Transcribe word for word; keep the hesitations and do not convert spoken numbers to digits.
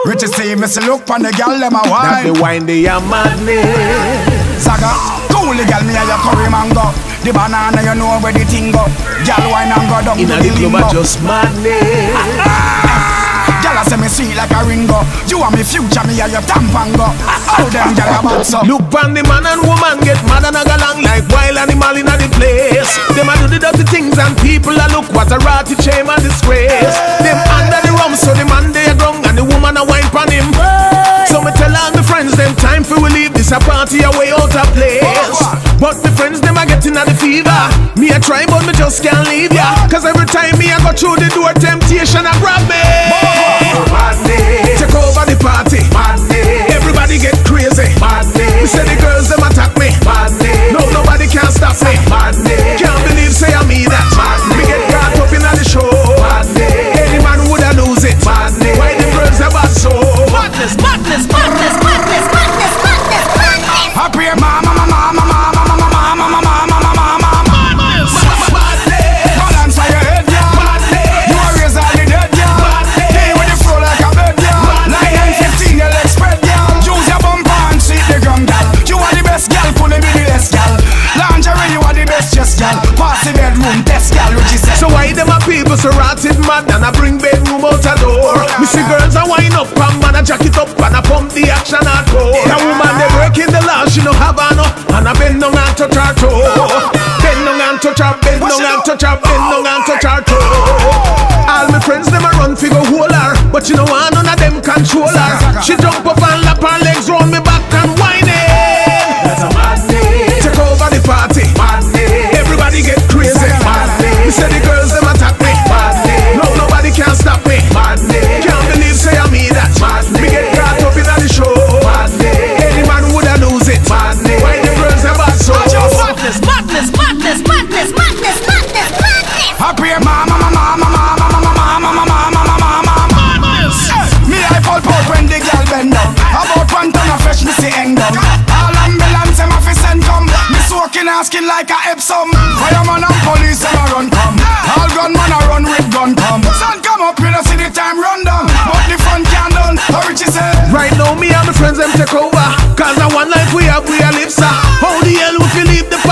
Richie see me say look pon the gal them a wine. That the wine they are madness. Saga, cool the gal me a your curry mango. The banana you know where the thing go. Gal wine and go down to Inna the the club limbo. a just madness. Gal a say me sweet like a ringo. You are me future, me a your tampango. How them gal a bad so. Look pon the man and woman get mad and a galang like wild animal inna the place. Them a do the dirty things and people a look what a ratty shame and disgrace. Them under the rum so the man they a drunk and the woman a wine pon him. So me tell all my friends them time for we leave this a party away out of place. But my friends them a getting at the fever. Me a try but me just can't leave ya. Cause every time me a go through the door temptation a grab me. Madness. Take over the party. Madness. Everybody get crazy. Madness. Me say the girls them attack me. Madness. No nobody can stop me. Madness. Can't believe say I me that. Madness. Me get caught up in the show. Madness. Any man woulda lose it. Madness. Why the girls are bad so? Madness, madness, madness, madness, madness, madness, madness. Happy mama, mama, mama, mama, mama, mama, mama, mama, mama. Madness. Madness. Balance on your head, yeah. Madness. You are raise all the dead, yeah. Madness. Play with the flow like a bed, yeah. Nine and fifteen, your legs spread, yeah. Choose your bumper and see the gun, gal. You are the best, gal. Could be the best, gal. Lingerie, you are the best, just gal. Pass the bedroom, test, gal. Which is So why them a people so rotted mad and I bring bedroom out a door? Me see girls a wind up and man a jack it up and I pump the action hardcore. That woman they working the law, she no have her no, and I bend down and touch her toe. Bend down and touch her, bend down and touch her, bend down and touch her toe. All my friends them a run figure hold her, but you know one none of them control her. She jump up and lap her legs round me back and whine it. That's a madness. Take over the party. Madness. Everybody get crazy. Madness. Me say the girls them attack me. Madness. No nobody can stop me. Madness. Can't believe say I me that. Madness. Me get caught up in the show. Madness. Any man woulda lose it. Madness. Why the girls are bad so? Madness, madness, madness, madness, madness, madness, madness. happy mama, mama, mama, mama, mama, mama, mama, mama, mama. Me I fall out when the girl bend down. About one ton of fresh me see hang down. All ambulance them a fi send come. Me soaking her skin like a Epsom. Fireman and police them a run come. All gunman a run with gun come. Sun come up, you know see the time run down. But the fun can't done. How Richie say? Right now me and my friends them take over. Cause the one life we have we a live sir. How the hell we fi leave the